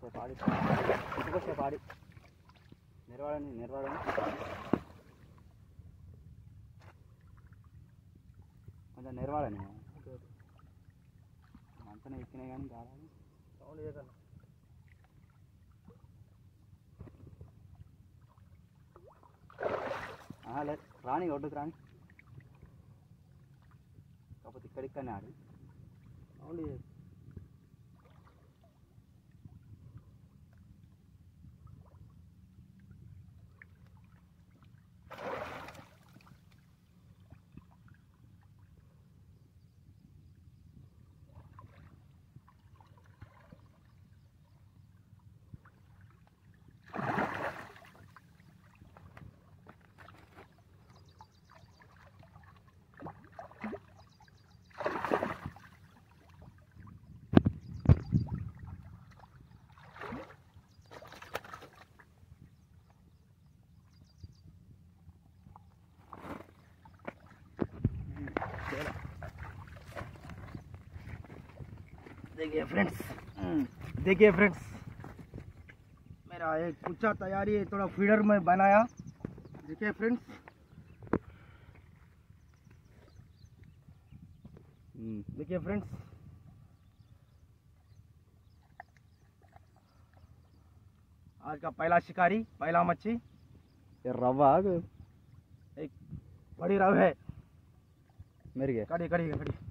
పాడి ఇంటికొచ్చే పాడి నిర్వాడని కొంచెం నిర్వాడని మంచనే ఎక్కినాయి కానీ కావాలి సౌండ్ చేయగల లేదు రాని ఒడ్డుకు రాని కాకపోతే ఇక్కడిక్కడనే ఆడి సౌండ్ చేయదు देखिए फ्रेंड्स मेरा एक कुच्चा तैयारी है थोड़ा फीडर में बनाया देखिए फ्रेंड्स देखिए फ्रेंड्स आज का पहला शिकारी पहला मच्छी ये रवा एक बड़ी रव है मेरी कड़ी कड़ी कड़ी